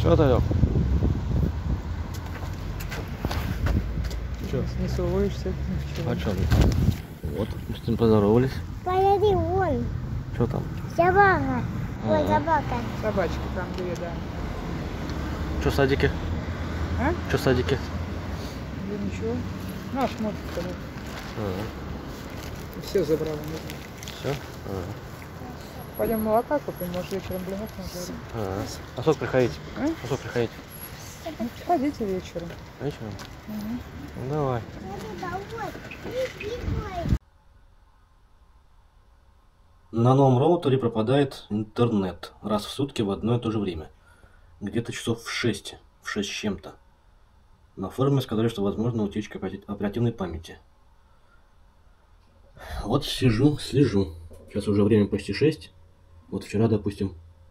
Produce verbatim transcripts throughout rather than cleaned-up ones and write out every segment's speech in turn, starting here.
Что, Тарек? Че? Не совываешься? А что? Вот, мы с ним поздоровались. Погоди, вон. Что там? Собака. Вон А-а. собака. Собачки там две, да. Что, садики? А? Что, садики? Да ничего. Наш смотрит тогда. А-а. Все забрал. Все? А-а. Пойдем молока купим, может вечером блинов нажарим. А-а. А сколько приходить? А? А сколько приходить? Ну, приходите вечером. Вечером? Угу. Ну, давай. На новом роутере пропадает интернет раз в сутки в одно и то же время. Где-то часов в шесть, в шесть с чем-то. На форуме сказали, что возможно утечка оперативной памяти. Вот сижу, слежу. Сейчас уже время почти шесть. Вот вчера, допустим,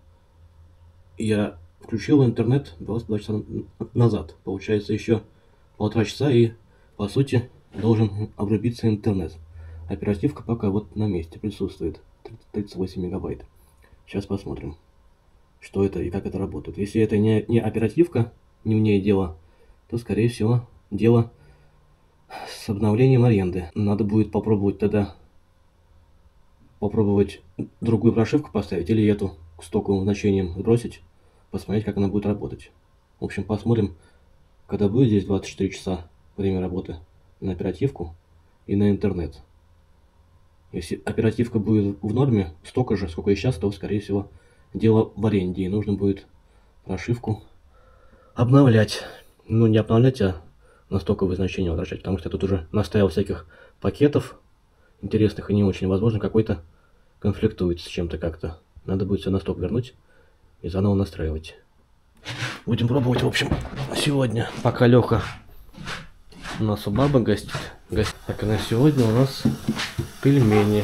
я включил интернет двадцать два часа назад. Получается, еще полтора часа и, по сути, должен обрубиться интернет. Оперативка пока вот на месте присутствует. тридцать восемь мегабайт. Сейчас посмотрим, что это и как это работает. Если это не, не оперативка, не в ней дело, то, скорее всего, дело с обновлением аренды. Надо будет попробовать тогда попробовать другую прошивку поставить или эту к стоковым значениям бросить, посмотреть, как она будет работать. В общем, посмотрим, когда будет здесь двадцать четыре часа время работы на оперативку и на интернет. Если оперативка будет в норме, столько же, сколько и сейчас, то, скорее всего, дело в аренде. И нужно будет прошивку обновлять. Ну, не обновлять, а на стоковые значения возвращать. Потому что я тут уже наставил всяких пакетов интересных и не очень. Возможно, какой-то конфликтует с чем-то как-то. Надо будет все на сток вернуть и заново настраивать. Будем пробовать, в общем, сегодня. Пока Леха у нас у бабы гостит. Так, и на сегодня у нас пельмени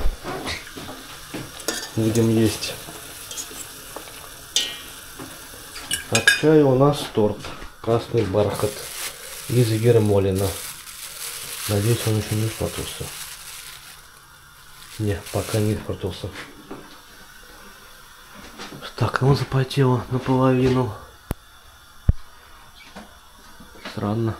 будем есть. А к чаю у нас торт красный бархат из Ермолина. Надеюсь, он еще не испортился. Не, пока не испортился. Так, ну запотело наполовину. Странно.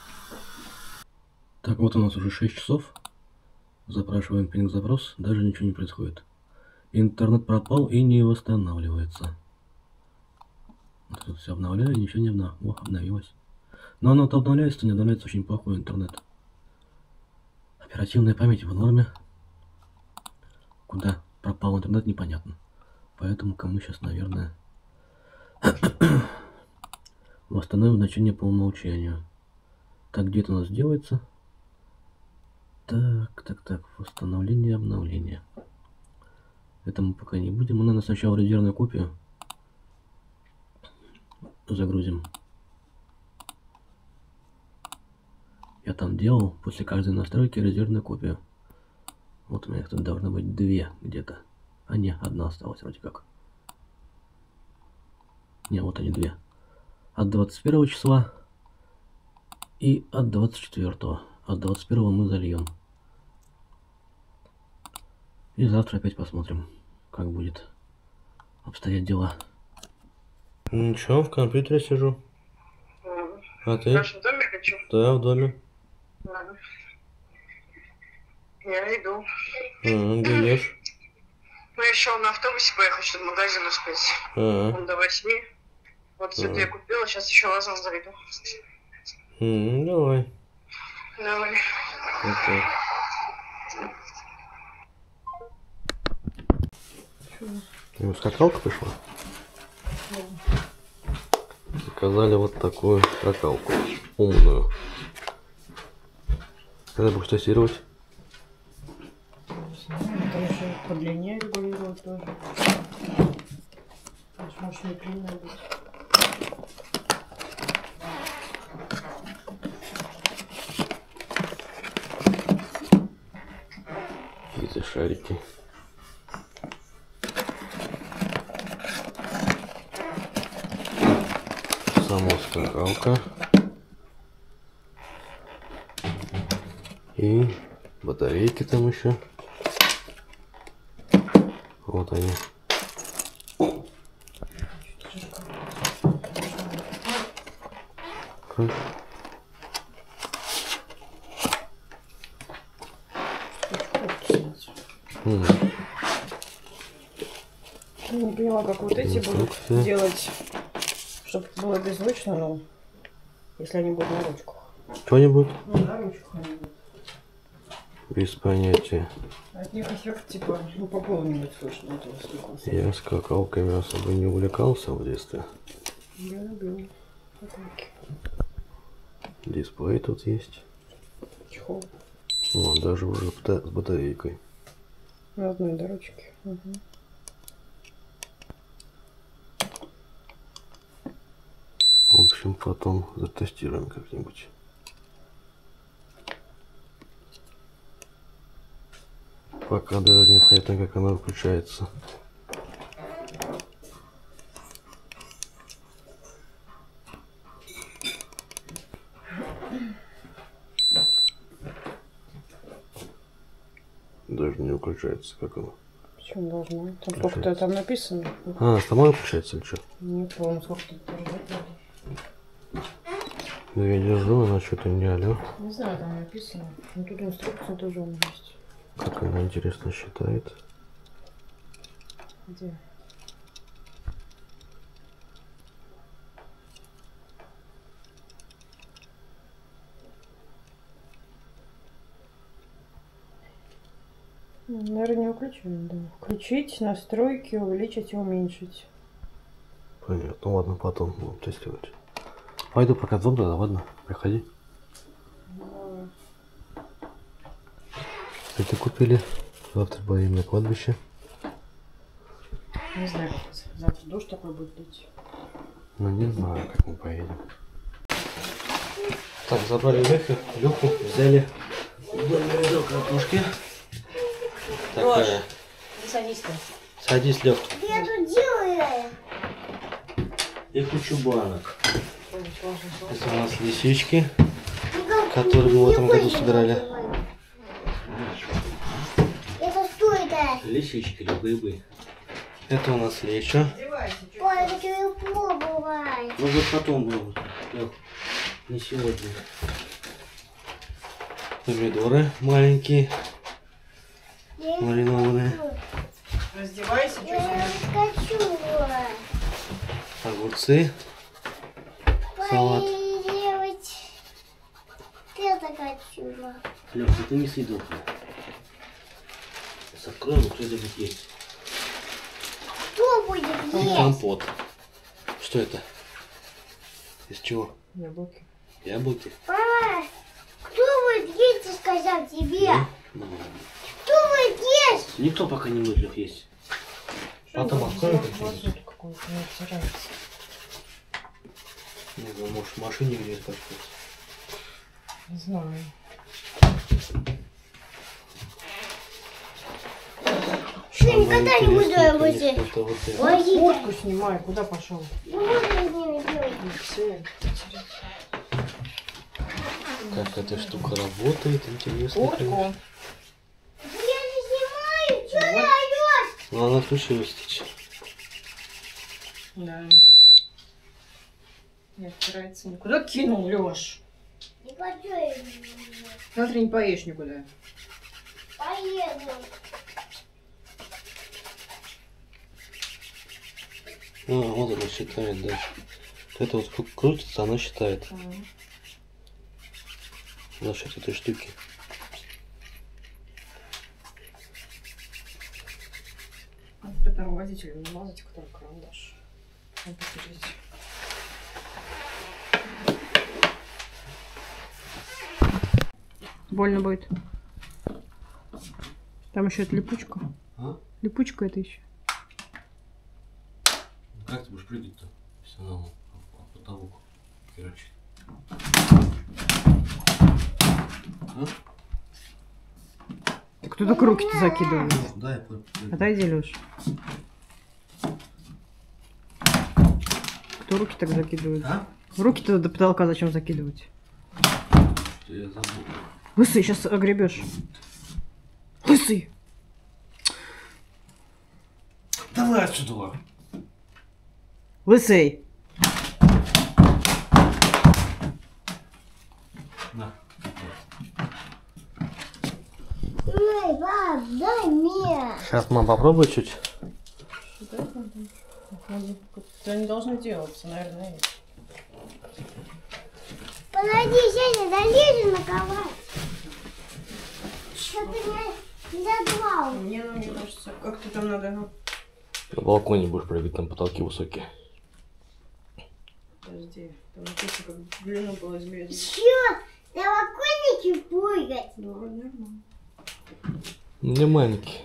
Так, вот у нас уже шесть часов. Запрашиваем пинг-запрос, даже ничего не происходит. Интернет пропал и не восстанавливается. Тут все обновляю, ничего не обновилось. О, обновилось. Но оно-то обновляется, не обновляется, очень плохой интернет. Оперативная память в норме. Куда пропал интернет, непонятно. Поэтому кому сейчас, наверное, восстановим значение по умолчанию. Так, где это у нас делается? Так, так, так, восстановление, обновление. Это мы пока не будем. Мы, наверное, сначала резервную копию загрузим. Я там делал после каждой настройки резервную копию. Вот у меня их тут должно быть две где-то. А не, одна осталась вроде как. Не, вот они две. От двадцать первого числа и от двадцать четвёртого. От двадцать первого мы зальем. И завтра опять посмотрим, как будет обстоять дела. Ничего, в компьютере сижу. А ты? В вашем доме хочу? Да, в доме. Ладно. Я иду. А, где ешь? Ну, я еще на автобусе поехал, чтобы в магазин успеть. А, Он до восьми. Вот цветы я купила, сейчас еще лазом зайду. м, давай. Давай. Окей. Ну, скакалка пришла? Заказали вот такую скакалку. Умную. Когда будешь тестировать? Там еще по длине регулировать тоже. Может, не длинная будет. Какие-то шарики. Сама скакалка. И батарейки там еще. Вот они. такой? Mm. Я не поняла, как вот эти будут делать, чтобы было беззвучно, но если они будут на ручках. Что они будут? Ну, на ручках они будут. Без понятия. От них эффект типа, ну, по полу не будет слышно этого стекла. Я скакалками особо не увлекался в детстве. Я люблю скакалки. Дисплей тут есть. Чехол. Вон, даже уже с батарейкой. На одной дорожке. Угу. В общем, потом затестируем как-нибудь. Пока даже непонятно, как она выключается. Даже не выключается, как она. Почему должна? Там сколько-то там написано. А, сама выключается или что? Не помню, сколько-то держать. Да я держу, она что-то не алё. Не знаю, там написано. Но тут инструкция тоже у меня есть. Как она, интересно, считает? Где? Наверное, не выключаем, да. Включить, настройки, увеличить и уменьшить. Понятно. Ну ладно, потом будем тестировать. Пойду пока в дом тогда, ладно? Приходи. Ну, Это купили. Завтра поедем на кладбище. не знаю, как завтра дождь такой будет лить. Ну не знаю, как мы поедем. Так, забрали Леху, Леху, взяли ведро картошки. Такая. Садись-ка. Садись, Лех. Я тут делаю. И кучу банок. Это у нас лисички, которые мы в этом году собирали. Это что это? Лисички, грибы. Это у нас лечо. Ой, я хочу пробовать. Ну вот потом будем. Лех, не сегодня. Помидоры маленькие, Я не маринованные. Раздевайся, Я не хочу. Огурцы. Салат. Делать. Я так хочу. Лех, ты не съедал. Сейчас откроем, кто это будет есть. Кто будет есть? Компот. Что это? Из чего? яблоки. Яблоки? Мама, кто будет есть, сказал тебе? Ну, Кто будет есть? никто пока не будет, Лех, есть. Потом откроем как-нибудь. Вот какой-то мне нравится. Не знаю, может, в машине где-то как-то. Не знаю. Что никогда не буду работать. Что-то вот это. Ой, Куртку снимай, куда пошел? не буду с ними делать. Все. Как эта штука работает, интересно. Куртку. конечно. Я не снимаю, что ты орешь? Ну, она включилась сейчас. Да. Не отпирается. Куда кинул, Лёш? Не хочу я Завтра не поешь никуда. поеду. А, вот она считает, да. Это вот кру- крутится, она считает за счет этой штуки. Надо тормозителем намазать, который карандаш. Надо посмотреть. Больно будет. Там еще это липучка. А? Липучка это еще. Как ты будешь прыгать-то? Все равно по потолку херачит. А? Ты кто так руки-то закидывает? Да, я прыгаю. Отойди, Леш. Кто руки так закидывает? А? Руки-то до потолка зачем закидывать? Что я забыл. Лысый, сейчас огребешь. Лысый! Давай отсюда. Лысый! Сейчас, мам, попробуй чуть. Это не должно делаться, наверное. Подожди, Женя, залезу на кровать. Что ты меня задвал? Мне, ну, мне кажется, как-то там надо... Ну... На балконе будешь прыгать, там потолки высокие. Подожди, там написано, как длину было измерить. Чё? На балконе прыгать? Ну, вроде нормально. Не маленький.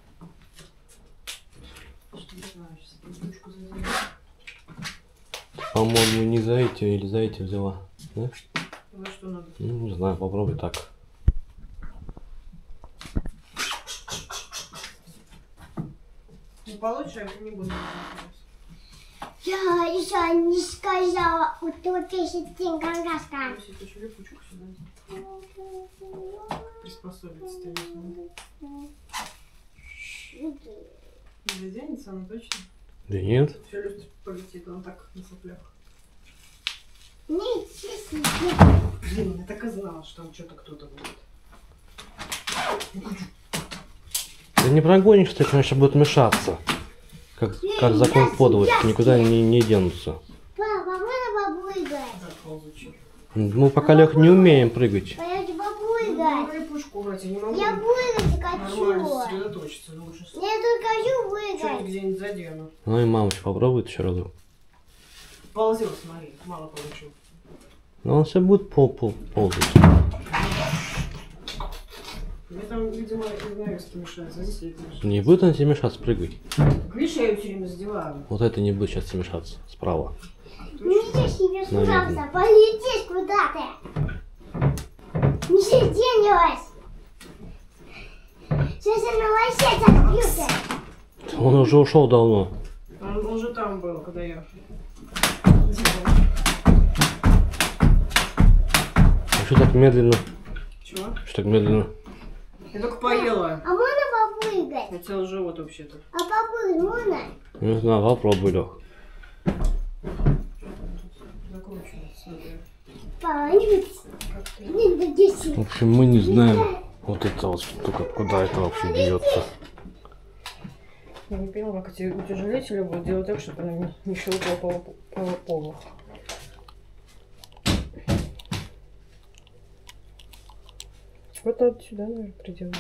Что не знаю, сейчас ручку задела. По-моему, не за эти или за эти взяла. Да? Ну, что надо? Ну, не знаю, попробуй так. Не получше, я не буду. Я еще не сказала, вот тут если ты кангаска. Если еще липучку сюда приспособиться, ты не заденется она точно? Да нет. Челюсть полетит, он так на соплях. Не, честно. Блин, я так и знала, что там что-то кто-то будет. Да не прогонишь, ты, конечно, будет мешаться. Как, как закон подводит, никуда не, не денутся. Папа, можно попрыгать? Заползучий. Мы пока лег не умеем прыгать. Пойдемте Ну, попрыгать. липучку брать я не могу. Я прыгать Нормально хочу. сосредоточиться лучше. Я только хочу Что-нибудь прыгать. где-нибудь задену. Ну и мамочка попробует еще разок. Ползет, смотри, мало получил. Но он все будет пол -пол ползать. Мне там, видимо, занавески мешают. Здесь я мешаю. Не будет он тебе мешаться прыгать. Видишь, я ее все время задеваю. Вот это не будет сейчас тебе мешаться. Справа. Нельзя себе Наверное. сюда полететь куда-то. Не денилась. Сейчас я на лосец открылся. Он уже ушел давно. Он уже там был, когда я... А что так медленно? Чего? Что так медленно? Я только поела. А можно попрыгать? Хотел живот вообще-то. А попрыгать можно? Не знаю, попробуй, Лех. Закручивается, смотри. Папа, не до десяти. В общем, мы не знаем вот это вот штука, куда это вообще бьется. Я не поняла, как эти утяжелители будут делать так, чтобы она не, не щелкала по, по полу. Вот надо сюда, наверное, приделать.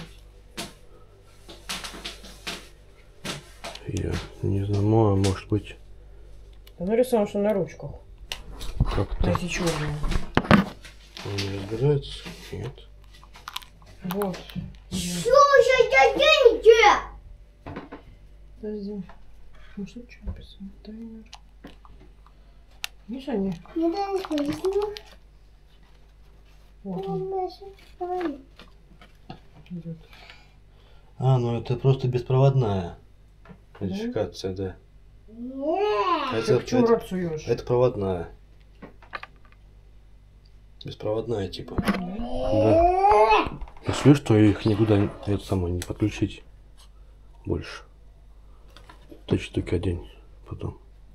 Я не знаю, ну, а может быть А нарисован, что на ручках. как-то Эти черные. он не разбирается. Нет. Вот. Что сейчас денете? Подожди. Ну что, что написано? Таймер. Видишь они? Не дай не поясню. Вот он идет. А, ну это просто беспроводная модификация, да. Нет. Это, Ты чего это, рот суешь? это проводная. Беспроводная типа. Да. Если что, их никуда это самое не подключить больше. Три штуки одень потом.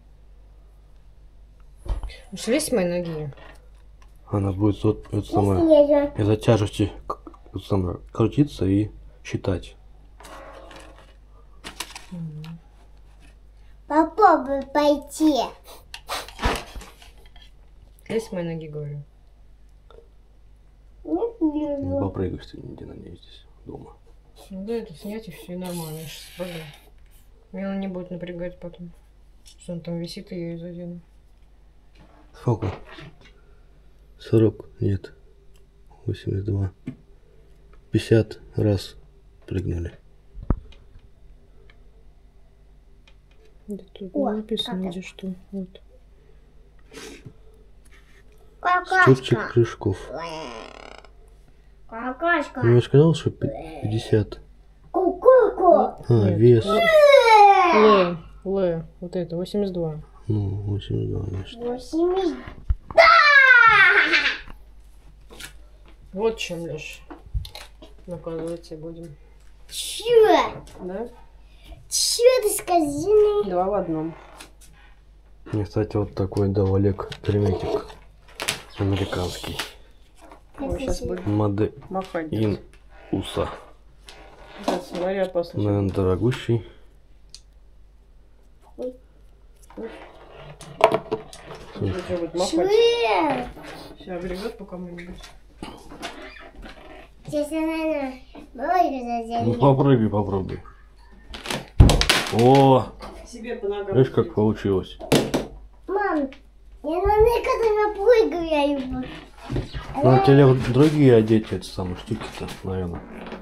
Слезь с моей ноги. Она будет вот это самое из-за тяжести это самое, крутиться и считать. Попробуй пойти. Слезь с моей ноги, говорю. Нет, не Не попрыгаешь ты нигде на ней здесь дома. Ну да, это снять и все нормально. Я сейчас спрыгну. Меня она не будет напрягать потом. Что он там висит, и я ее задену. Сколько? сорок? Нет. восемьдесят два. пятьдесят раз прыгнули. Да тут О, не написано, как где что. Вот. Ступчик Какашка. прыжков. Какашка. Ну я сказал, что пятьдесят. Ку-ку-ку. А, Нет. вес. Л. Л. Вот это, восемьдесят два. Ну, восемьдесят два, значит. Восемьдесят. Вот чем, Леш. Наказываться будем. Чё? Да? Чё ты сказал? Два в одном. Мне, кстати, вот такой дал Олег герметик. Американский. Ой, сейчас будем Made махать. in у эс эй. Да, смотри, опасно. Наверное, дорогущий. Что будет махать? Швы! Сейчас гребет по кому-нибудь. Сейчас я, наверное, выйду Ну за попрыгай, попробуй. О, Себе по ногам. видишь, как получилось. Мам, я на некоторые прыгаю, я его. Ну, тебе вот другие одеть эти самые штуки-то, наверное.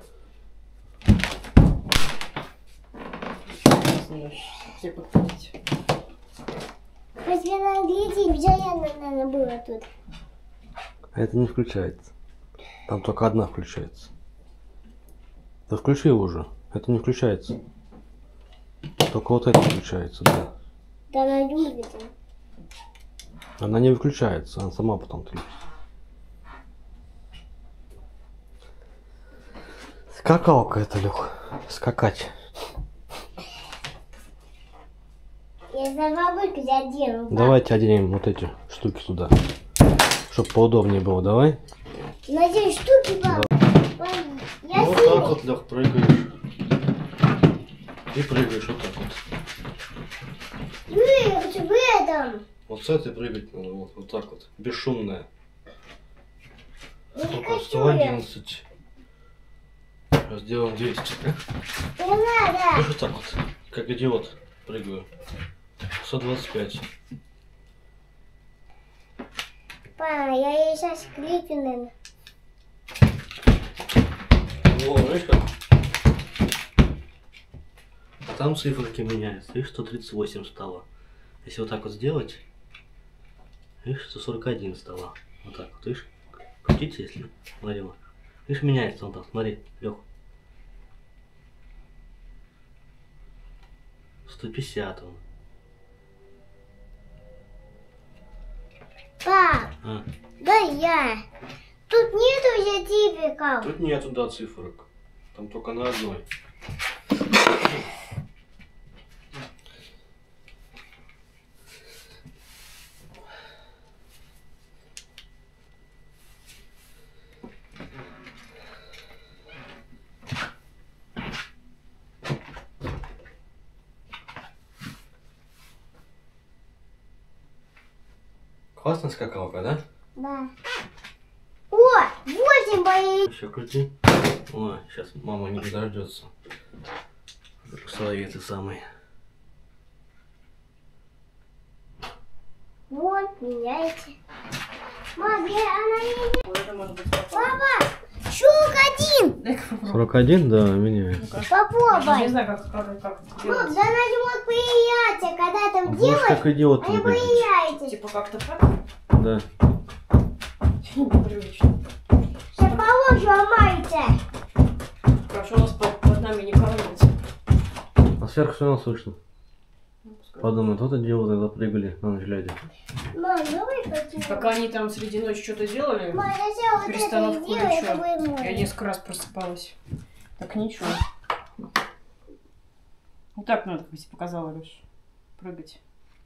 Все подходить. Хоть я на английский, постоянно надо было тут. А это не включается. Там только одна включается. Да включи его уже. Это не включается. Только вот это включается, да. Да найду где. Она не выключается, она сама потом включится. Скакалка это, Лех. Скакать. Я за бабушку одену. Давайте оденем вот эти штуки сюда. Чтоб поудобнее было, давай. Надеюсь, штуки, папа. Я Вот сильный. так вот, Лех, прыгаешь. И прыгаешь вот так вот. Ой, я хочу в этом. Вот с этой прыгать надо, вот, вот так вот. Бесшумная. Я не Сколько? хочу сто я. одиннадцать. Сейчас сделаем двести. Не надо. Я вот так вот, как идиот, прыгаю. сто двадцать пять. Па, я ей сейчас кликну, наверное. О, знаешь как? А там циферки меняются. Видишь, сто тридцать восемь стало. Если вот так вот сделать, видишь, сто сорок один стало. Вот так вот, видишь? Крутите, если смотрела. Видишь, меняется он там, смотри, Лех. сто пятьдесят он. Пап, А. да я. Тут нету уже циферков. Тут нету, да, цифрок. Там только на одной. Классная скакалка, да? Да. О, восемь бои. Еще крути. Ой, сейчас мама не дождется. Свои это самые. Вот, меняйте. Мам, я, она не... Вот это может быть попробуй. Папа, щук один. Дай-ка попробуй. сорок один, да, меняется. Не Попробуй. знаю, как, как, как это Мам, делать. да она не может появляться, когда там Будешь делаешь, как идиот она выглядеть. появляется. Типа как-то так? Да. Непривычно. Сейчас положу, ломается. Хорошо, у нас под, под нами не коронится. А сверху все равно слышно. Подумай, вот это дело, тогда прыгали на ночь глядя. Мам, давай почему? Пока они там среди ночи что-то делали, Мам, я сейчас вот это перестановку сделаю, или это что? будет Я можно. несколько раз просыпалась. Так ничего. Вот так надо, как я показала, Леш. Прыгать.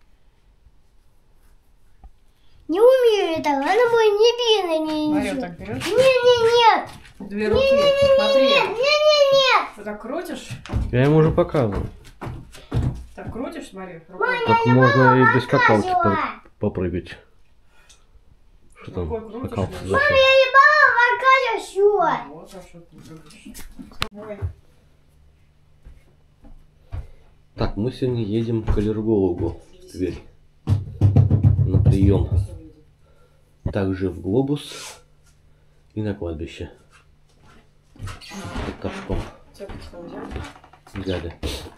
Не умею так, она мой не бина, не Смотри, ищу. вот так берешь. Не-не-нет, Две руки. Смотри. не-не-нет. Вот так крутишь. Я ему уже показывал. Так крутишь, смотри. Рукой. Так можно и без скакалки Показывала. по- попрыгать. Что там? Рукой крутишь, Скакалка да. зашла. Я ебала, покажу все. Вот, а что ты прыгаешь? Давай. Так, мы сегодня едем к аллергологу в Тверь на прием. Также в Глобус и на кладбище. Под Торжком. Цепочку там взял. Взяли.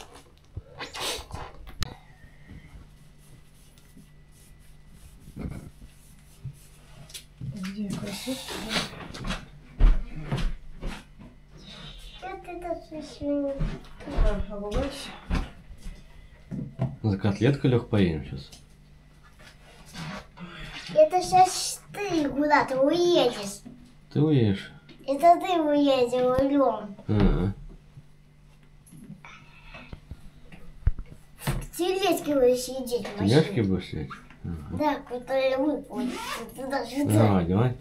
Где кроссовки? Что ты тут еще? Да, обувайся. За котлеткой, Лех, поедем сейчас. Это сейчас ты куда-то уедешь. Ты уедешь? Это ты уедешь рулем. Ага. В тележке будешь сидеть в Ты яшки машине. будешь сидеть? Да, который выпал. Туда сюда. Давай, давай.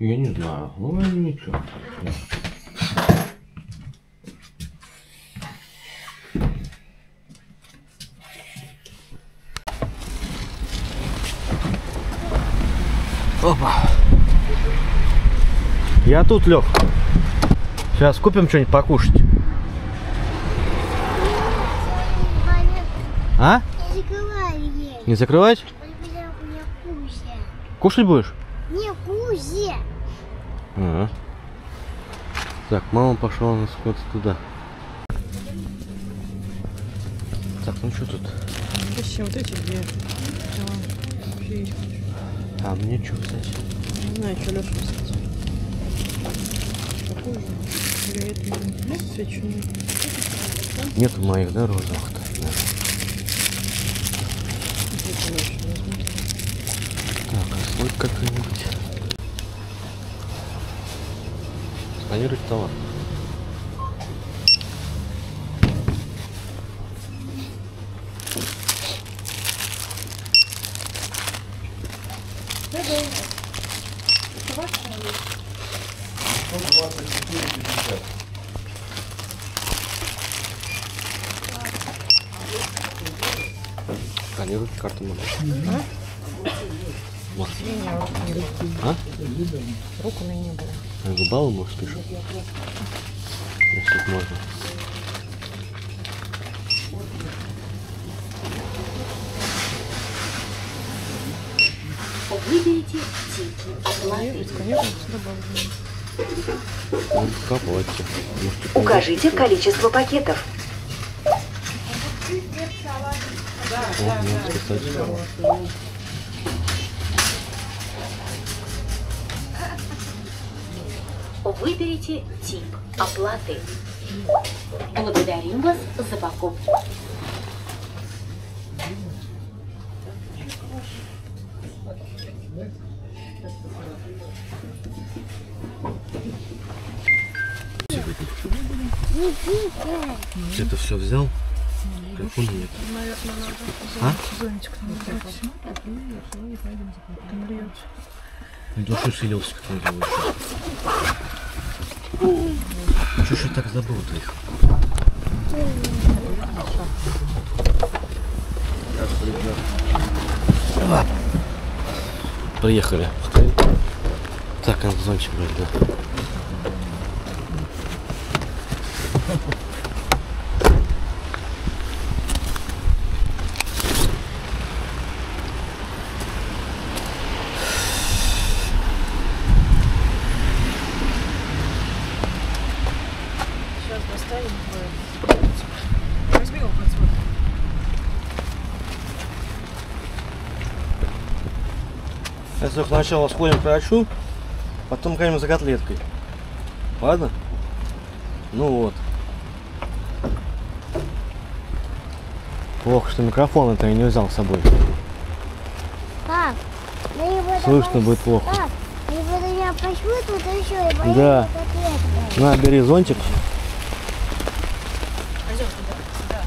Я не знаю. Ну, ничего. Опа. Я тут, Лёх. Сейчас купим что-нибудь покушать. А? Не закрывай ей. Не закрывать? У меня, у меня кузя. Кушать будешь? Не, кузя. Ага. Так, мама пошла у нас куда-то туда. Так, ну что тут? Вообще, вот эти две. А мне что взять? Не знаю, что Леша взять. Такую же. Или эту свечную. Нету моих, да, розовых-то? Да. Так, а слой какой-нибудь. Сканировать товар. Сканировать карту надо. А? Вот. Не, руку не было. А? Рук у меня не было. А губалы, может, пишут? Если тут можно. Выберите тип оплаты. Сканировать добавлено. Ну, копайте. Может, Укажите количество пакетов. О, надо списать. Выберите тип оплаты. Благодарим вас за покупку. Ты это все взял? Телефона нет. Наверное, надо. А? Зонтик там брать. Там льется. Души селился, как он делает. Чё ж я так забыл-то их? Приехали. Так, надо зонтик брать, да. Сейчас достанем твой. Возьми его подсмотр. Если сначала сходим к врачу, потом ходим за котлеткой. Ладно? Ну вот. Плохо, что микрофон это я не взял с собой. Пап, на его Слышно будет плохо. Пап, на его до меня пошлют, вот еще и боюсь Да. котлетки. На, бери зонтик. Пойдем туда, сюда.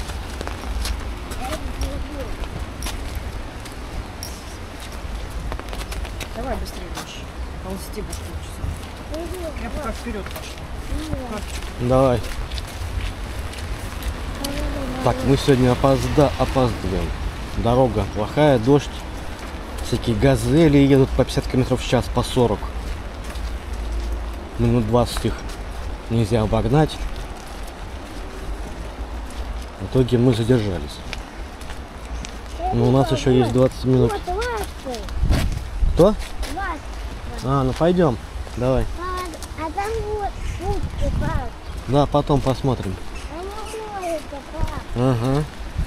Давай быстрее будешь. Ползти будешь получится. Я пока вперед пошла. Давай. Так, мы сегодня опозда... опаздываем. Дорога плохая, дождь. Всякие газели едут по пятьдесят километров в час, по сорок. Минут двадцать их нельзя обогнать. В итоге мы задержались. Но у нас еще есть двадцать минут. Вот, ласты, Кто? ласты. А, ну пойдем. Давай. Пап, а там вот утки, пап. Да, потом посмотрим. Они моются, пап. Ага.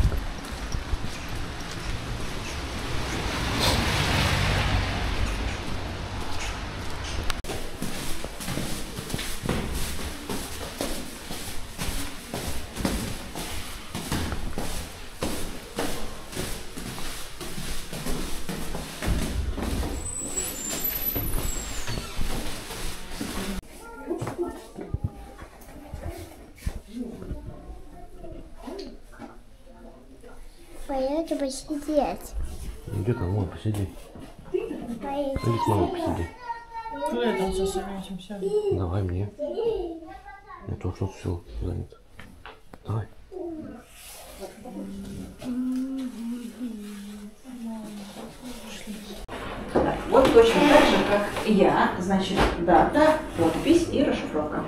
Пойдете посидеть. Где там, вон, посиди. Поедете. Иди к маме посиди. Летом со этим все. Давай мне. Я только что все занят. Давай. Так, вот точно так же, как я, значит, дата, подпись и расшифровка.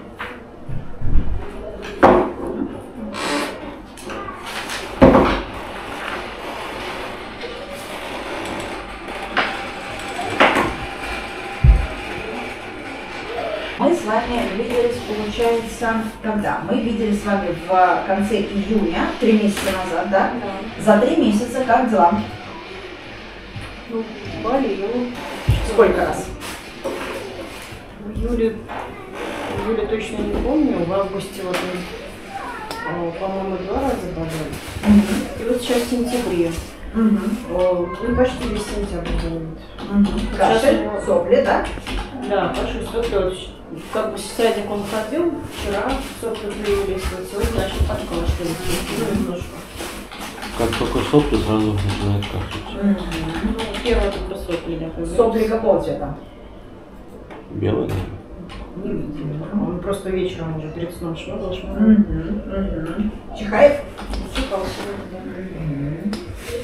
Мы с вами виделись, получается, когда? Мы виделись с вами в конце июня, три месяца назад, да? Да. За три месяца как дела? Ну, болел. Сколько раз? В июле, в июле точно не помню, в августе вот, э, по-моему, два раза болел. И вот сейчас в сентябре. Угу. Э, Ну, почти весь сентябрь болит. Угу. Кашель, сопли, да? Да, кашель, сопли. Вот, как бы с садик он ходил, вчера сопли появились, вот сегодня начал подкашливать. Ну, немножко. Как только сопли, сразу начинает кашлять. Ну, первое только сопли, да. появились. Сопли какого цвета? Белый, наверное. Не видели. Он просто вечером уже перед сном шмыгал, шмыгал. Угу. Чихает? Чихал сегодня,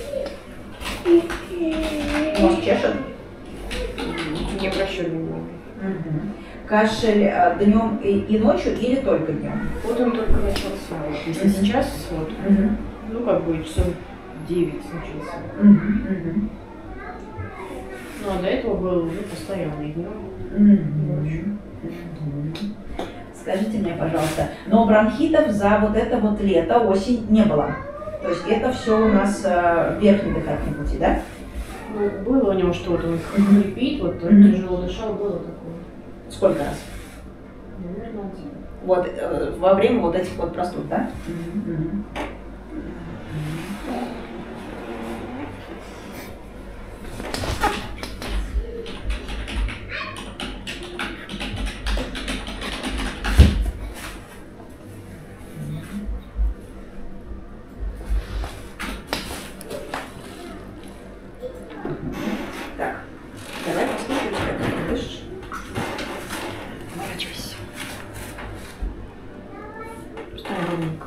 да. Нос чешет? Не прощали немного. Угу. Кашель днем и, и ночью или только днем? Вот он только начался. Вот. Если сейчас, вот, Угу. ну как бы часов девять начался. Угу. Угу. Ну а до этого был ну, постоянный днем. Угу. Скажите мне, пожалуйста, но бронхитов за вот это вот лето, осень не было? То есть это все у нас э, верхний дыхательный пути, да? Ну, было у него что-то, он хрипит, вот он Мгм. тяжело дышал, было такое. Сколько раз? Наверное, один. Вот э, во время вот этих вот простуд, да? Угу. Так, давай посмотрим, как ты дышишь. Поворачивайся. Встань ровненько.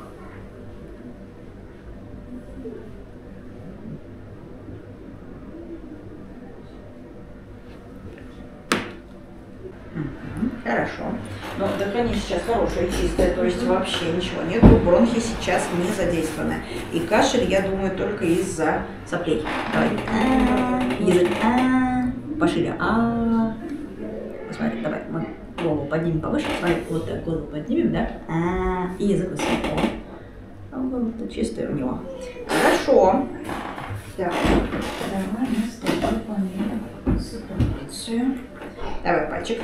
Хорошо. Но дыхание сейчас хорошее, чистое, то есть вообще ничего нету, бронхи сейчас не задействованы. И кашель, я думаю, только из-за соплей. Давай. А, язык. А, пошире. А. Посмотри, давай, мы голову поднимем повыше. Смотри, вот так голову поднимем, да? А, и язык высоко. А он чистый у него. Хорошо. Так, давай мы с тобой померим ситуацию. Давай пальчик.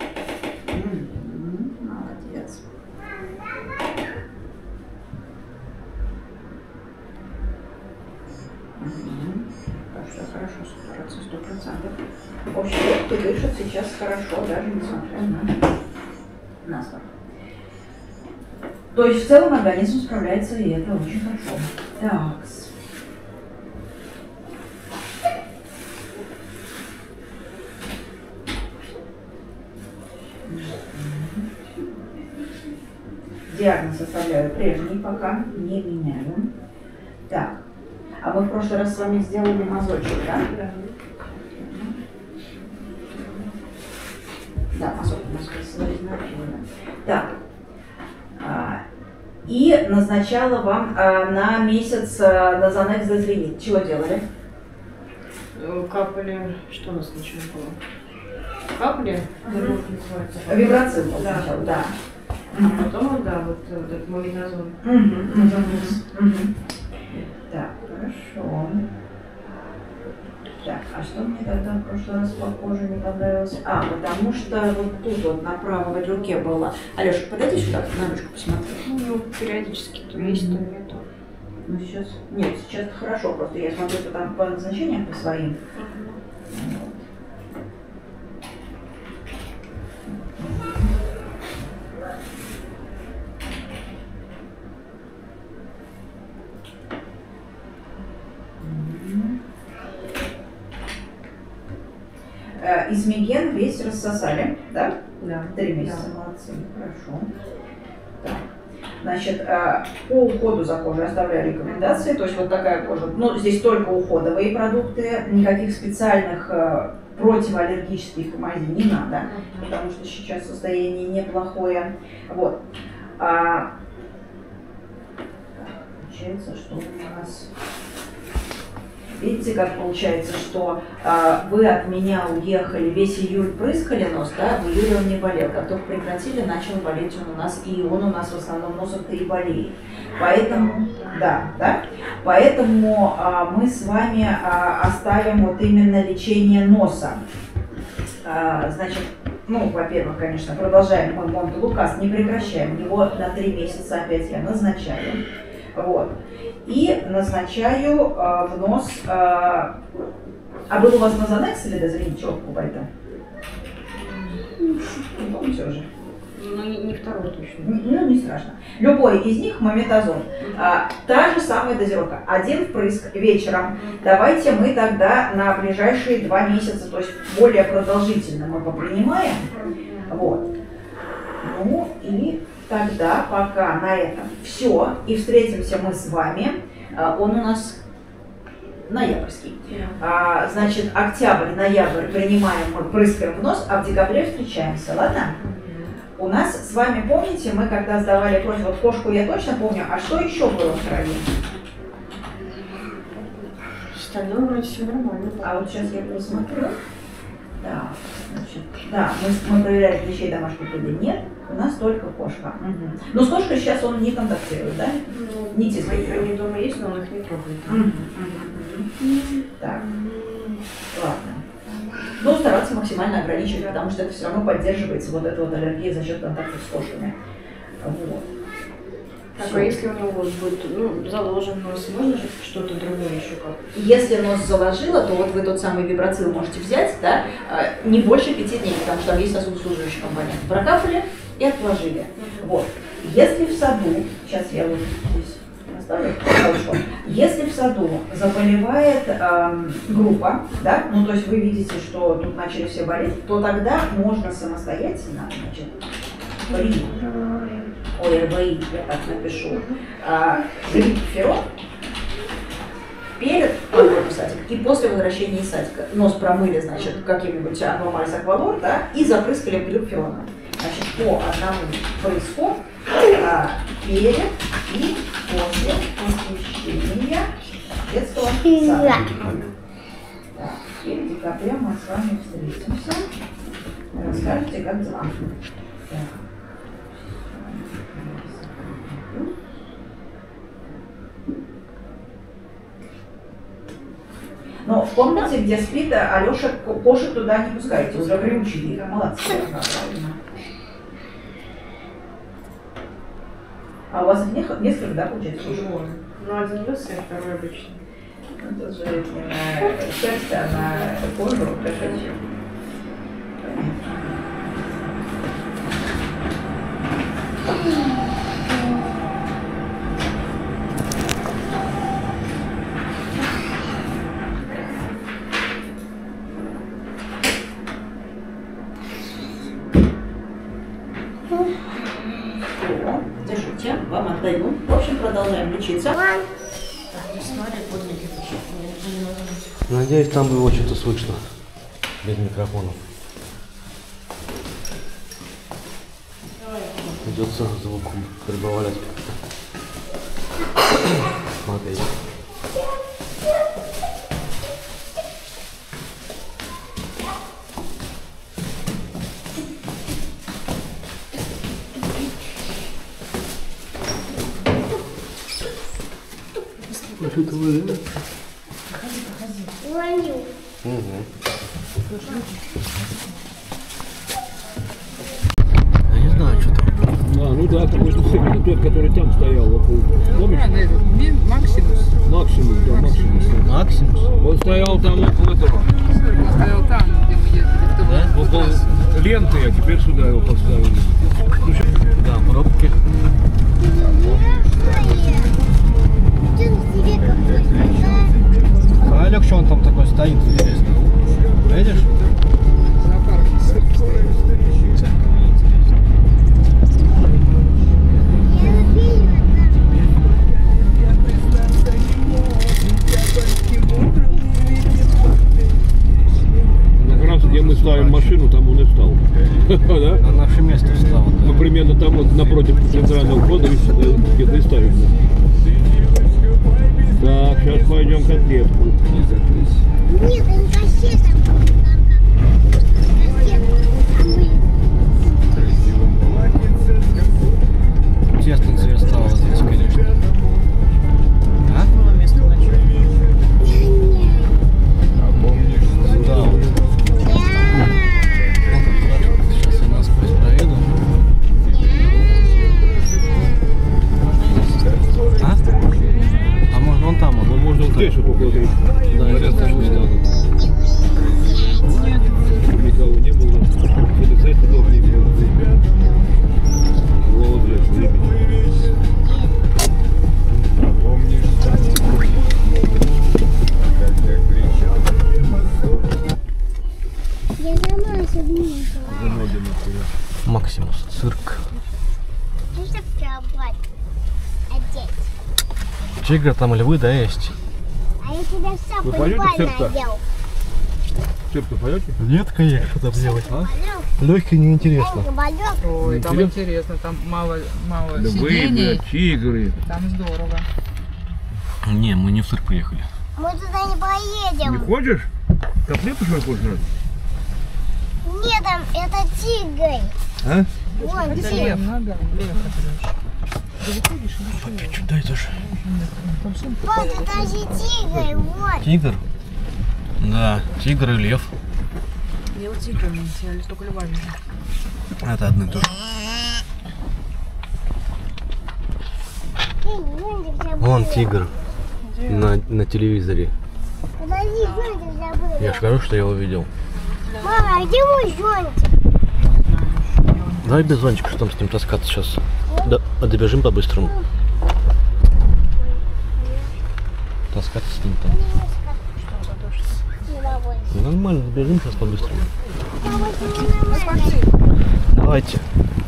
Мгм, молодец. Мгм. Хорошо, хорошо, сто процентов, сто процентов. В общем, ты дышит сейчас хорошо, даже несмотря на насморк. То есть в целом организм справляется, и это очень хорошо. Так. Диагноз оставляю прежний, пока не меняю. Так, а мы в прошлый раз с вами сделали мазочек, да? Да. Да, мазок у нас красивый, написано. Так, а, и назначала вам а, на месяц а, на Занекс Дезринит. Чего делали? Э, Капали, что у нас сначала было? Капли, как это называется? Вибрацин Да. сначала, да. А потом, вот, да, вот, вот этот мовитазон. Мгм, мгм, мгм. Так, хорошо. Так, а что мне тогда в прошлый раз по коже не понравилось? А, потому что вот тут вот на правой руке было. Алёша, подойди сюда, на ручку посмотри. Ну, периодически то есть, то нету. Ну сейчас. Нет, сейчас хорошо, просто я смотрю, что там по назначениям по своим. Вот. э, измиген весь рассосали, да? Да. Три месяца, молодцы, хорошо. Так. Значит, э, по уходу за кожей оставляю рекомендации, то есть вот такая кожа, ну, здесь только уходовые продукты, никаких специальных э, противоаллергических помазей не надо, потому что сейчас состояние неплохое. Вот. А, получается, что у нас... Видите, как получается, что а, вы от меня уехали, весь июль прыскали нос, да, в июле он не болел. Как только прекратили, начал болеть он у нас, и он у нас в основном носом-то и болеет. Поэтому, да, да, поэтому а, мы с вами а, оставим вот именно лечение носа. А, значит, ну, во-первых, конечно, продолжаем мы Монтелукас, не прекращаем его на три месяца, опять я назначаю. Вот. И назначаю э, в нос... Э, а был у вас Назанекс или Дезрин? Чего покупать-то? Не помните уже? Ну, не, не второй точно. Ну, не страшно. Любой из них мометазон. А, та же самая дозировка. Один впрыск вечером. Давайте мы тогда на ближайшие два месяца, то есть более продолжительно мы попринимаем. Вот. Ну и... Тогда пока на этом все, и встретимся мы с вами. Он у нас ноябрьский. А, значит, октябрь, ноябрь принимаем, мы прыскаем в нос, а в декабре встречаемся, ладно? У нас с вами, помните, мы когда сдавали кровь, вот кошку я точно помню, а что еще было в крови? Остальное вроде все нормально. А вот сейчас я посмотрю. Да, значит, да, мы, мы проверяли клещей домашних или нет, у нас только кошка. Угу. Но с кошкой сейчас он не контактирует, да? Ну, не тискает. Они дома есть, но он их не трогает. Угу. Угу. Так, ладно. Но стараться максимально ограничивать, потому что это все равно поддерживается вот эта вот аллергия за счет контакта с кошками. Вот. Так, а если у него будет, ну, заложен нос, можно же что-то другое еще как? Если нос заложило, то вот вы тот самый вибрацил можете взять, да, не больше пяти дней, потому что там есть сосудосуживающий компонент. Прокапали и отложили. Mm-hmm. Вот. Если в саду, сейчас я вот здесь оставлю, хорошо. Если в саду заболевает эм, группа, да, ну то есть вы видите, что тут начали все болеть, то тогда можно самостоятельно, значит, при ОРВИ, я так напишу, а, гриппферон перед отбором садика и после возвращения из садика. Нос промыли, значит, каким-нибудь аномалис аквалор, да, и запрыскали гриппфероном. Значит, по одному прыску а, перед и после посещения детского сада. Так, и в декабре мы с вами встретимся. Расскажете, как дела. Так. Но в комнате, где спит Алеша, кошек туда не пускайте, уже приучили их. Молодцы. А у вас их несколько, да, получается? Ну, один лысый, а второй обычный. Это же не на шерсть, а на кожу кошачью. Держите, вам отдаю. В общем, продолжаем лечиться. Надеюсь, там было что-то слышно. Без микрофона. Придется звуком прибавлять. Смотрите. Что-то вы... Звоню. Угу. Я не знаю, что там. А, ну да, потому что сегодня тот, который там стоял около. Помнишь? А, да, Максимус. Максимус, да, Максимус. Максимус? Он стоял там около этого. Он стоял там, где мы ездили. В том Да? Около ленты, а теперь сюда его поставили. Ну, сейчас. Да, пробки. А Алёк, что он там такой стоит, интересно? Видишь? напротив центрального входа и где-то и ставишь. Так, сейчас пойдем котлетку. Нет, они кассеты. Тесно тебе стало здесь, конечно. А? Место ночевки. Да. Сейчас я насквозь проеду. А? А может вон там? Ну, можно здесь вот укладывать. Да, я сейчас тоже сделаю. Никого не было. Полицай туда не было. Молодец, ребят. Я сама себе Максимус, цирк. Можно пробовать одеть. Тигр там львы, да, есть? А я тебя все Вы пойдете в цирк-то? надел. В цирк пойдете? Нет, конечно, там делать. А? Легкий неинтересно. Ой, там Интересно? интересно, там мало, мало Львы, сидений. блядь, тигры. Там здорово. Не, мы не в цирк приехали. Мы туда не Не поедем. хочешь? Котлету что ли хочешь? Нет, там это тигр. А? Вон Это тигр. лев. Надо, лев Дай тоже. Вот это же тигр. Вот. Тигр? Да, тигр и лев. Я вот тиграми, я только львами. Это одно и то же. Вон тигр на, на телевизоре. Подожди, зонтик забыл. Я же говорю, что я его видел. Мама, а где мой зонтик? Давай без зонтика, что там с ним таскаться сейчас. Да, а добежим по-быстрому. Таскаться с ним там. Ну, нормально, добежим сейчас по-быстрому. Давайте.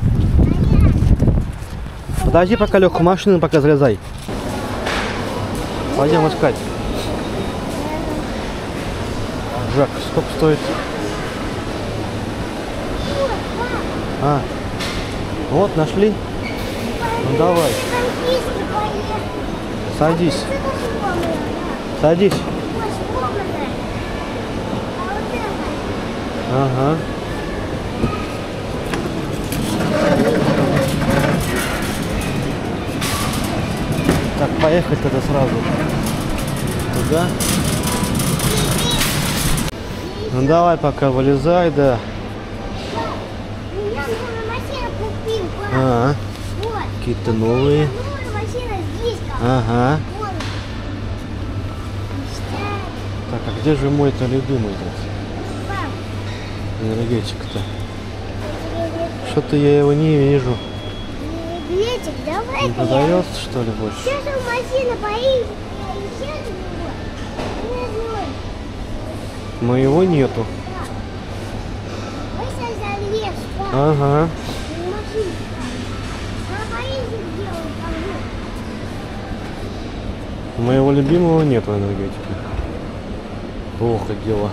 Подожди, пока Лёха машину пока залезай. Пойдем искать. Жак, сколько стоит? А, вот нашли. Ну давай. Садись. Садись. Ага. Так, поехать тогда сразу. Туда. Ну давай пока вылезай, да. Я новую машину купил, пап. А, Вот. какие-то новые. Новая машина здесь. как. Ага. Вон. Так, а где же мой-то любимый этот Пап, энергетик-то? Что-то я его не вижу. Глечик, давай. Не продается, что ли, больше? Сейчас он машина поедет. Сейчас его. Не знаю. Моего нету. Мы сейчас залез, пап. Ага. Машина. А поедет, где он там был? Моего любимого нету энергетика. Плохо дело.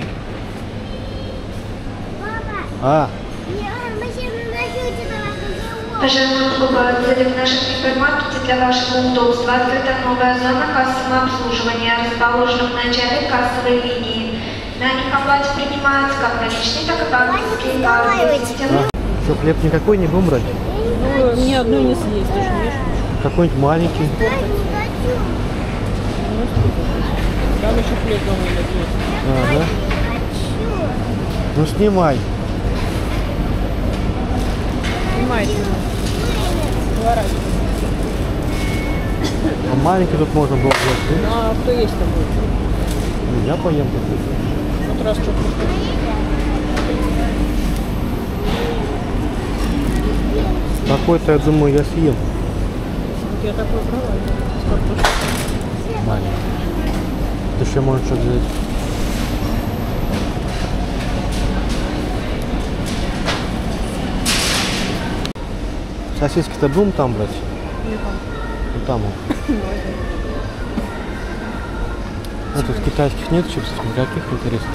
Папа, А, я машину носите, давай на Уважаемые покупатели, в нашем гипермаркете для вашего удобства открыта новая зона кассового обслуживания, расположена в начале кассовой линии. На них оплате принимаются как наличные, так и банковские карты. Система а. Что, хлеб никакой не будем брать? Ну, ни одной не съесть, даже не Какой-нибудь маленький. Там еще хлеб новый есть. Ага. Ну снимай. Снимайте. Поворачивай. А маленький тут можно было взять. Ну, а кто есть там будет? Ну, я поем тут. Вот раз что-то. Такой-то, я думаю, я съем. Вот я такой брала. С картошкой. Маленький. Ты еще можешь что-то взять. Сосиски-то будем там брать? Не там. Ну там он. А тут китайских нет чипсов, никаких, интересно.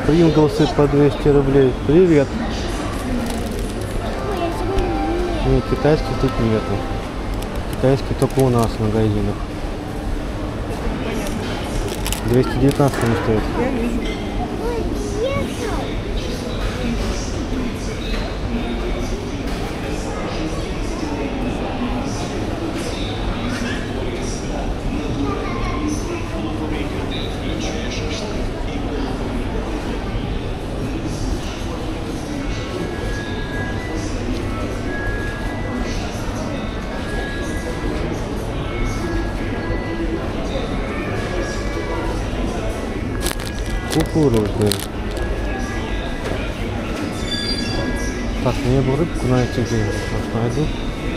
Принглсы по двести рублей. Привет. Нет, китайских тут нету. Китайские только у нас в магазинах. двести девятнадцать они стоят. Я вижу. Кукурузные. Так, мне бы рыбку на эти деньги просто найду.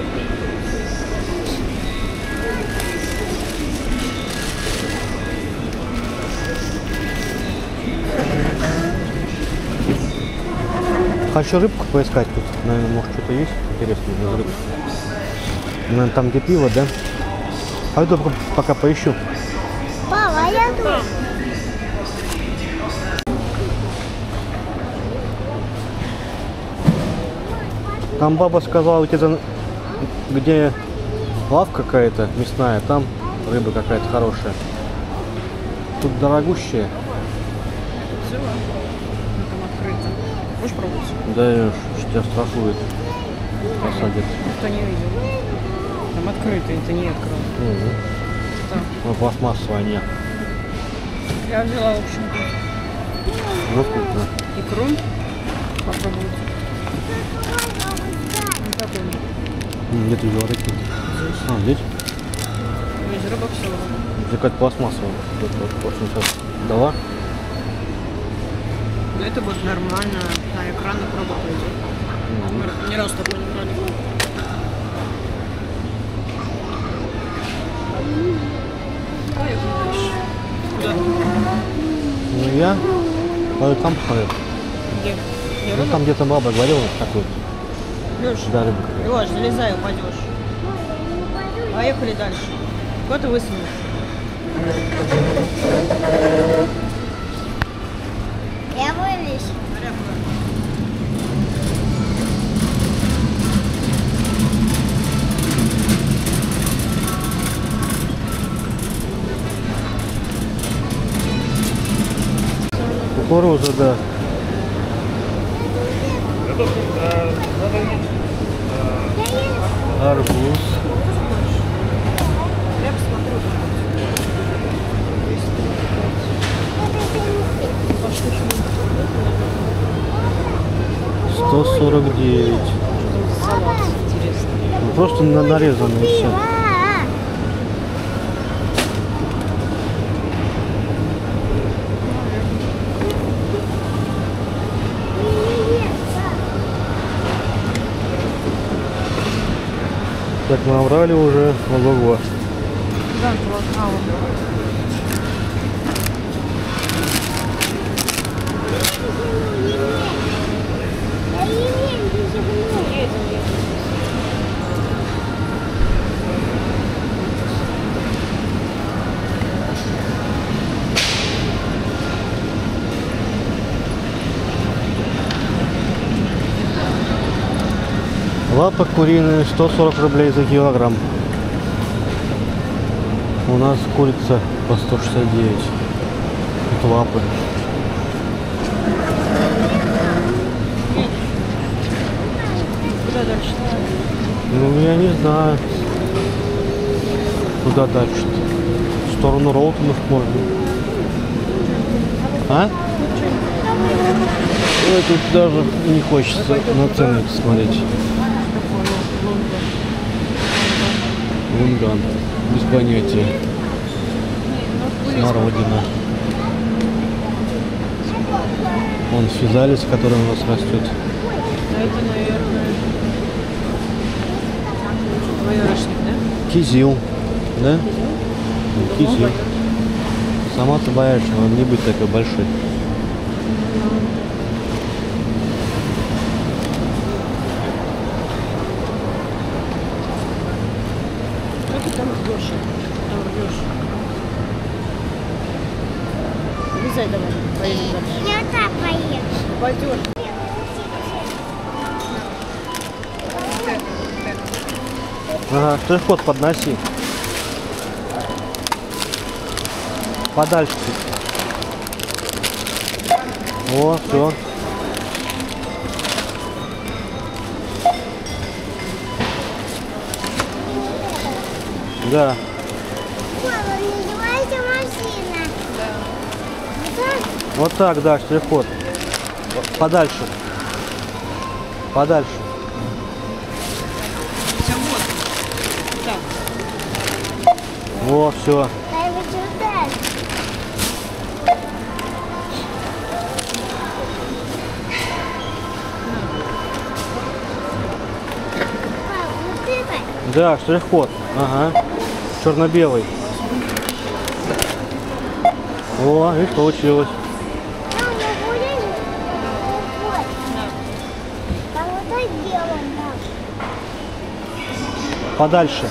Хочу рыбку поискать тут. Наверное, может что-то есть интересное из рыбы. Наверное, там где пиво, да? А я пока поищу. Папа, я тут. Там баба сказала, где-то где лавка какая-то мясная, там рыба какая-то хорошая. Тут дорогущая. Взяла. Там открыто. Будешь пробовать? Да, что тебя страхует. Посадят. Никто не видел. Там открыто, это не открыл. Угу. Так. Ну, пластмассовая нет. Я взяла, в общем-то, Ну, вкусно. икру. Попробовать. Ну, такой. Где ты взяла такие? А, здесь? Есть рыба, все. Здесь какая-то пластмассовая. Вот, вот, вот, сейчас дала. Но это будет нормально. На экраны проба пойдет. Угу. Ни разу такой не брали. Поехали дальше. Куда? Ну, я пойду там посмотрю. Где? Где Ну, рыба? там где-то баба говорила такой. Леш, Да, рыба какая. Леш, залезай, упадешь. Поехали дальше. Куда ты высунешь? Я вылез. Кукуруза, да. Арбуз. Я посмотрю. сто сорок девять. Салат интересный. Ну, просто на нарезанный все. Так, мы набрали уже ого-го. Да, полотна. Лапа куриная сто сорок рублей за килограмм. У нас курица по сто шестьдесят девять. Тут лапы. Куда дальше? Ну, я не знаю. Куда дальше? В сторону Роутонов можно. А? Ой, тут даже не хочется на цены смотреть. Лунган. Без понятия. Смородина. Вон физалис, который у нас растет. А это, наверное, боярышник, да? Кизил. Да? Кизил. Сама-то боярышник, он не будет такой большой. Что ты там рвешь? Там рвешь. Вылезай давай, поедем дальше. Я так Упадешь. Ага, штрих-код подноси. Подальше. О, все. Да. Мама, называется машина. Вот так, да, штрих-код. Подальше. Подальше. Все, вот. Так. Во, все. Дай вот сюда. Папа, вот это. Да, штрих-код. Ага. Черно-белый. О, видишь, получилось. Там мы будем. Вот. Там вот так делаем, да. Подальше.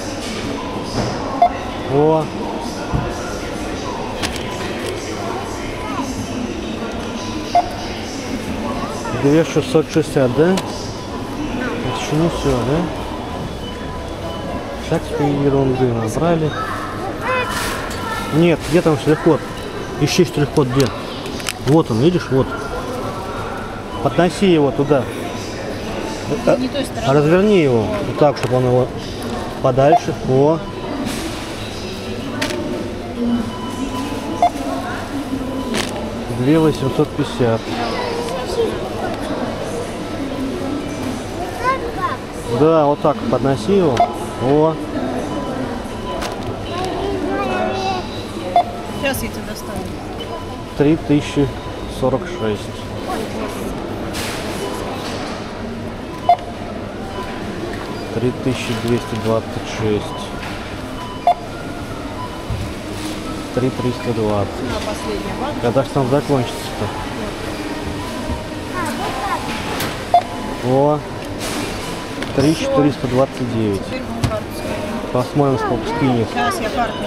О. две тысячи шестьсот шестьдесят, да? Это еще не все, да? Так себе ерунды набрали. Нет, где там штрих-код? Ищи штрих-код где? Вот он, видишь, вот. Подноси его туда. Не той стороной. Разверни его вот так, чтобы он его подальше. О. две тысячи восемьсот пятьдесят. Да, вот так подноси его. О. Сейчас я тебя достану. три тысячи сорок шесть. три тысячи двести двадцать шесть. три тысячи триста двадцать. На последняя банка. Когда же там закончится-то? О, три тысячи четыреста двадцать девять. Теперь будем карту скинуть. Посмотрим, сколько скинет. Сейчас я карту.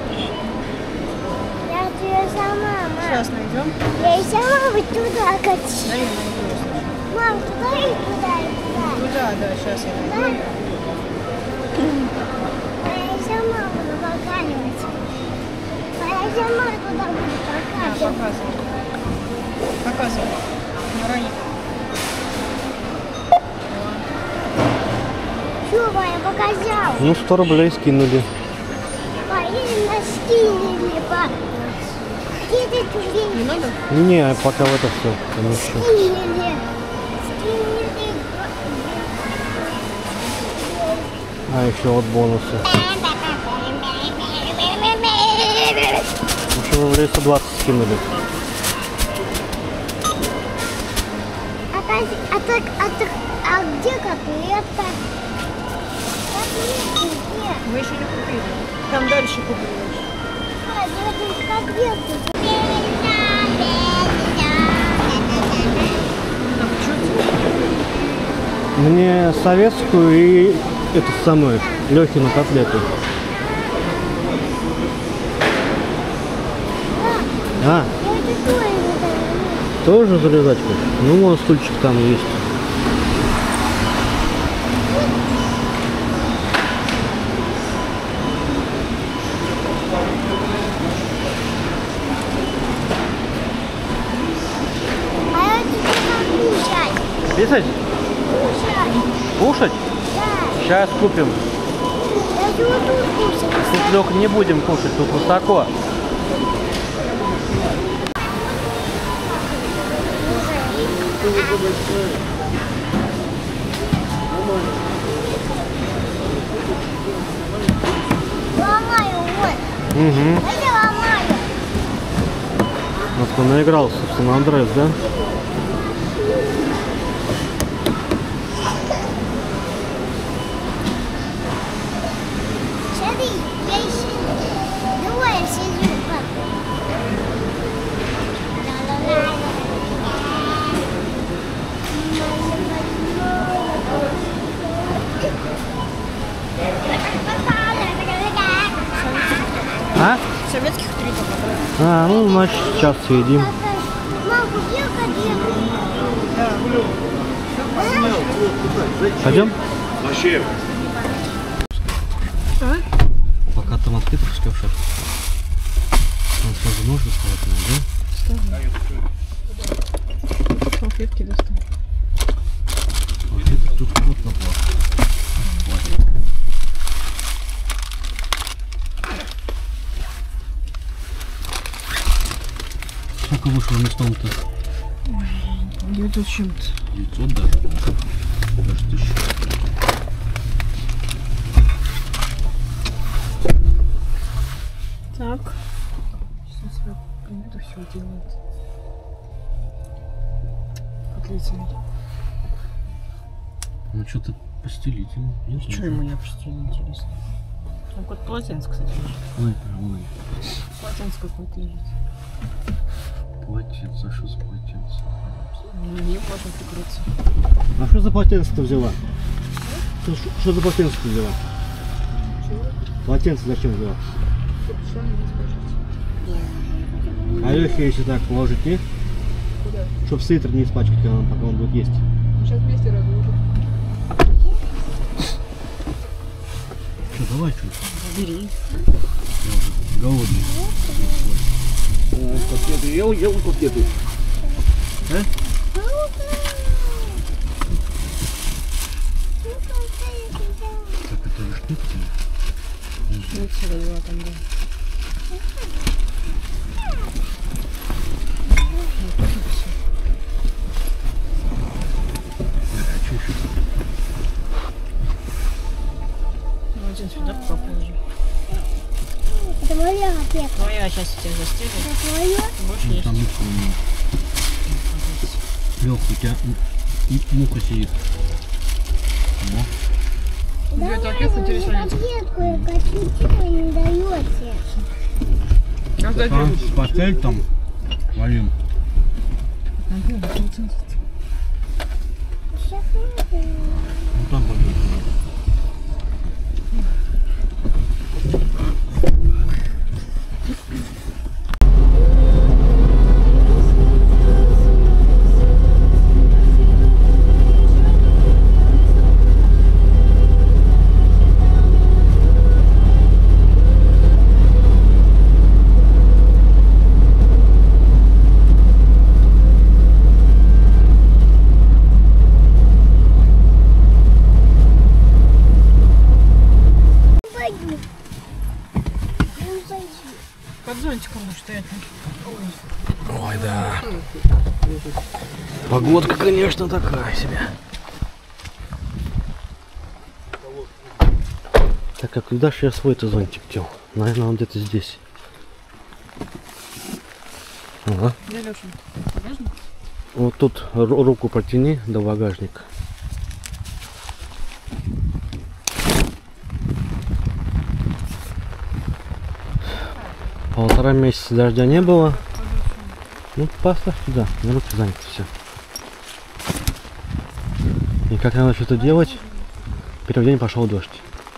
Я тебе сама, мам. Сейчас найдем. Я и сама вот туда хочу. Да, я найду. Мам, туда и туда, и туда. Туда, да, сейчас я найду. А я сама буду показывать. А я сама туда буду Да, показывать. показывай. Показывай. Не рони. Чего я показал? Ну, сто рублей скинули. Полина скинули, пап. Где ты туда? Не надо? Не, пока в это все помещу. Скинули. Скинули. А еще вот бонусы. Ну, что рублей сто двадцать скинули. А, так, а, так, а, так, а где котлетка? Котлетки где? Мы еще не купили. Там дальше купили. А, где тут котлетки? Так, что тебе? Мне советскую и эту самую Лехину котлету. А, Я это тоже тоже залезать хочешь? Ну, вон стульчик там есть. А я тебе как кушать? Писать? Кушать? Кушать? Да. Сейчас купим. Я вот тут кушать. Тут только не будем кушать, тут высоко. Ломаю, вот. Угу. А я ломаю. Вот он наигрался в Сан-Андрес, да? Смотри, я еще двое сижу. пап. А? Советских три только. А, ну, значит, сейчас съедим. Мам, купил котлетку. Пойдем? Зачем? А? Пока там открыт, пускай в шаг. Нам сразу нужно сказать, да? Салфетки достань. Салфетки тут вот на плат. Сколько вышло на стол-то? девятьсот с чем-то. девятьсот даже? Даже тысяча. Так. Сейчас это все делает. Отлично. Ну что-то постелить ему. Что ему не опустили, интересно? Там какое-то полотенце, кстати, лежит. Ой, прям, ой. Полотенце какое-то лежит. Полотенце, а что за полотенце? Не можно прикрыться. А что за полотенце-то взяла? Что, что за полотенце-то взяла? Чего? Полотенце зачем взяла? Что мне спрашивать? А Лехе если так положить, не? Куда? Чтоб свитер не испачкать, когда он, пока он будет есть. Сейчас вместе разложим. Что, давай что? Бери. Голодный. Котлеты ел, ел котлеты. А? Так, это же шпицы? Шпицы дала там, да. Ну, один сюда положи. Это моя котлета. Твоя, сейчас тебя застелю. Это твоя? Больше есть. Там муха у него. Лёх, у тебя муха сидит. Тебе это отец интересует? Котлетку, котлетку не даете. Там пастель там варим. Сейчас надо. Ну там пойдем. Под зонтиком будешь стоять. Ой, да. Погодка, конечно, такая себе. Так, а куда же я свой-то зонтик дел? Наверное, он где-то здесь. Ага. Да, Леша, багажник? Вот тут ру- руку протяни до багажника. Полтора месяца дождя не было. Ну, поставь туда, на руки заняты все. И как надо что-то делать, первый день пошел дождь.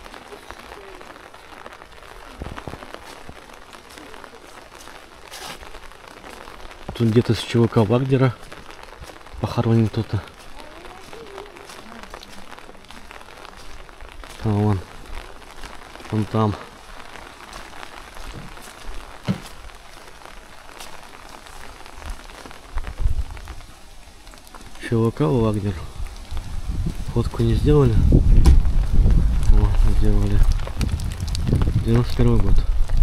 Тут где-то с ЧВК Вагнера похоронен кто-то. А вон, вон там. ЧВК Вагнер. Фотку не сделали? О, сделали. девяносто первый год.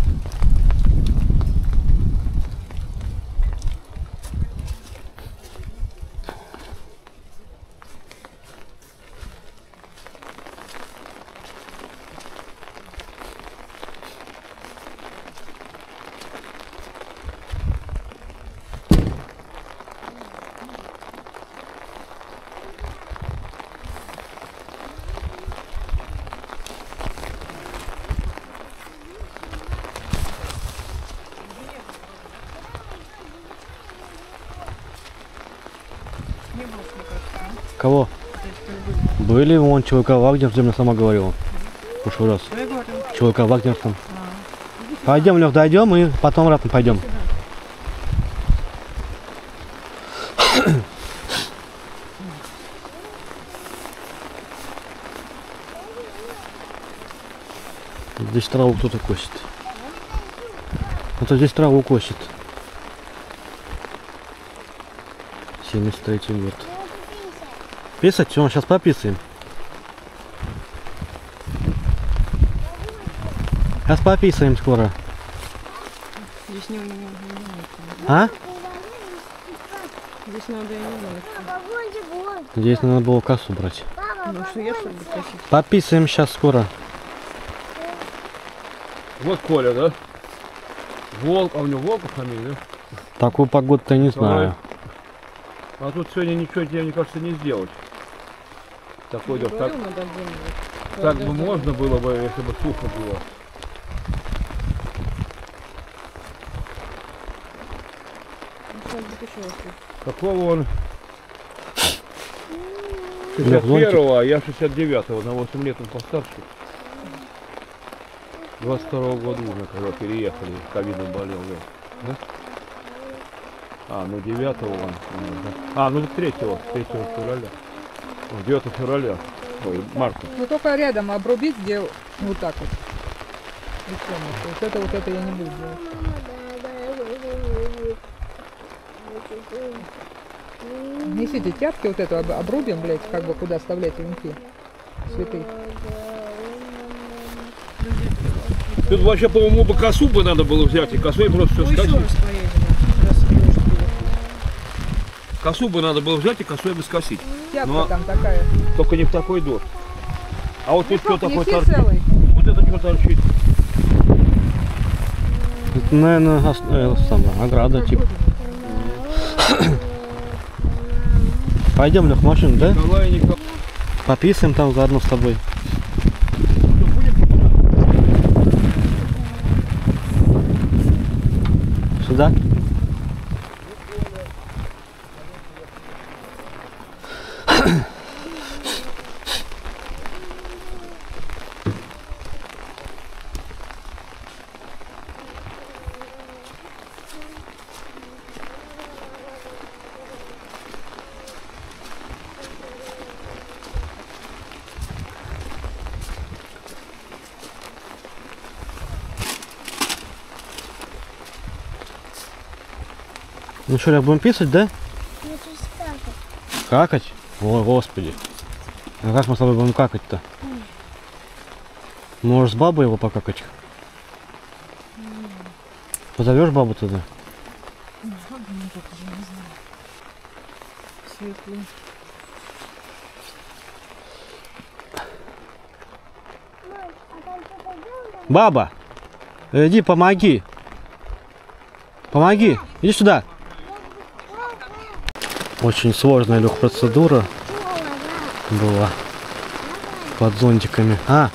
Кого? Были вон ЧВК Вагнер, ты мне сама говорила. В прошлый раз. ЧВК Вагнер там. Пойдем, Лех, дойдем и потом обратно пойдем. здесь траву кто-то косит. Это здесь траву косит. семьдесят третий год. Писать? Все, сейчас пописаем. Сейчас пописаем скоро. Здесь не, не, не, не, А? Здесь надо и не Здесь надо было косу брать. Ну что я что-то косить? Пописаем сейчас скоро. Вот Коля, да? Волк, а у него волк фамилия, да? Такую погоду-то я не знаю. А тут сегодня ничего тебе, мне кажется, не сделать. Такой дождь. Так, так бы можно было бы, если бы сухо было. Какого он? шестьдесят первого, а я шестьдесят девятого, на восемь лет он постарше. двадцать второго года уже, когда переехали, ковидом болел, да? А, ну девятого он, да? А, ну третьего, третьего февраля. девятого февраля, ой, марта. Ну только рядом обрубить, где вот так вот. И все, вот это вот это я не буду делать. Несите тяпки вот эту об- обрубим, блядь, как бы куда оставлять венки. Цветы. Тут вообще, по-моему, бы косу бы надо было взять, и косой просто все скосить. Косу бы надо было взять и косой бы скосить. Тяпка Но там такая. только не в такой дождь. А вот тут что Мешок такое неси торчит? целый. Вот это что торчит? Это, наверное, ос- э, самое, ограда типа. Пойдем, Лех, в машину, да? Николай, Николай. Пописаем там заодно с тобой. Сюда? Ну что, Лех, будем писать, да? Какать? О, господи. А как мы с тобой будем какать-то? Можешь с бабой его покакать? Позовешь бабу туда? Светлый. Баба! Иди, помоги! Помоги! Иди сюда! Очень сложная, Лех, процедура была под зонтиками. А!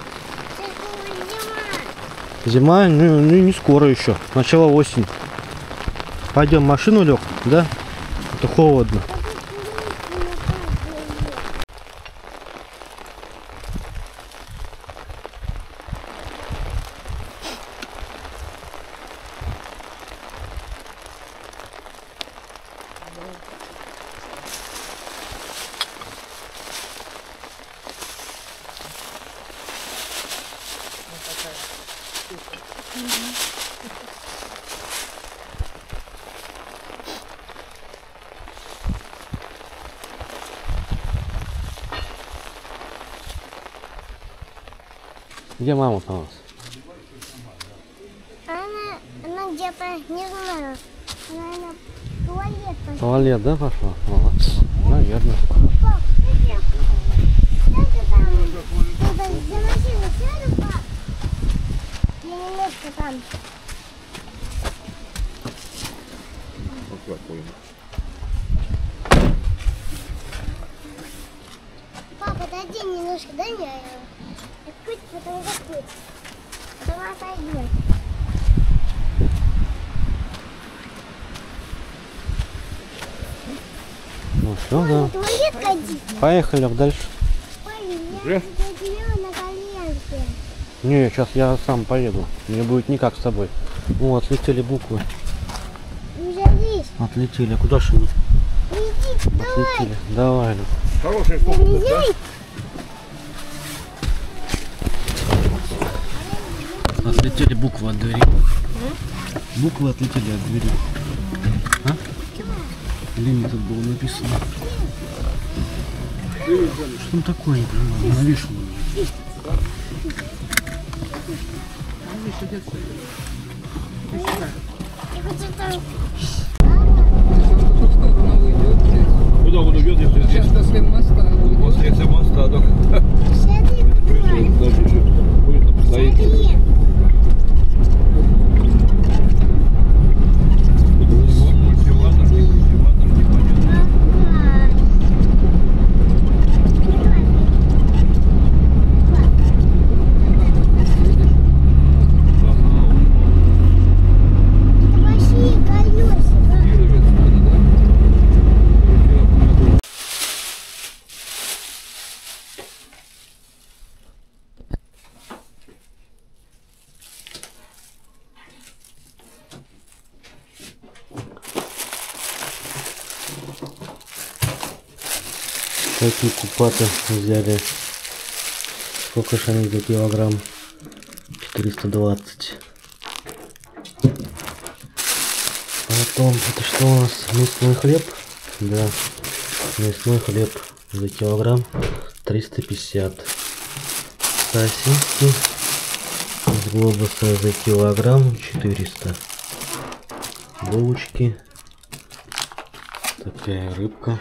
Зима? Ну, ну не скоро еще. Начало осень. Пойдем в машину, Лех, да? Это холодно. Где мама-то у нас? Она, она где-то, не знаю, она, наверное, в туалет пошла. В туалет, да, пошла? Молодец. Наверное. Пап, где? Что ты там? Ты за машину сяду, пап? Я немножко там. Папа, отойди немножко, дай мне. Открыть, потом закрыть. Потом отойдет. Ну все, да. Туалет ходи. Поехали, Лех, дальше. Ой, я тебя на коленке. Не, сейчас я сам поеду. Мне будет никак с тобой. О, отлетели буквы. Уже здесь. Отлетели. А куда же они? Иди, давай. Отлетели. Давай, Лех. Хорошая штука, да? Нельзя? Отлетели буквы от двери. Буквы отлетели от двери. А? Или тут было написано? Что там такое, не понимаю, навешено. Куда он уйдет, если здесь? Сейчас после моста. После этого моста, да. Будет постоять. Такие купаты взяли. Сколько же они за килограмм? четыреста двадцать. Потом, это что у нас? Мясной хлеб? Да. Мясной хлеб за килограмм триста пятьдесят. Сосиски из глобуса за килограмм четыреста. Булочки. Такая рыбка.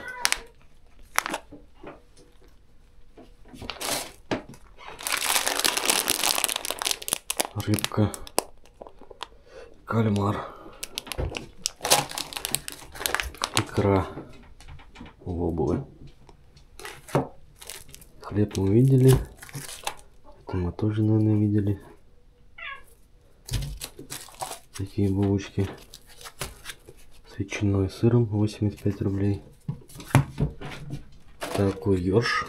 Рыбка, кальмар, икра в обуви. Хлеб мы видели, это мы тоже, наверное, видели. Такие булочки с ветчиной и сыром, восемьдесят пять рублей. Такой ёрш.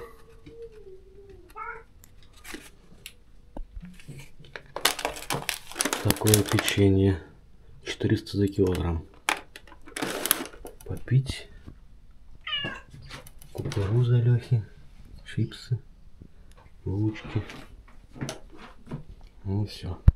Такое печенье четыреста за килограмм. Попить. Кукуруза Лехи. Чипсы. Булочки. Ну все.